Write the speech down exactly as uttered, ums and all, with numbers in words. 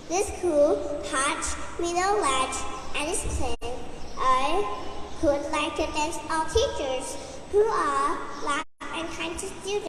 This school taught me knowledge and discipline. I would like to thank all teachers who are loving and kind to students.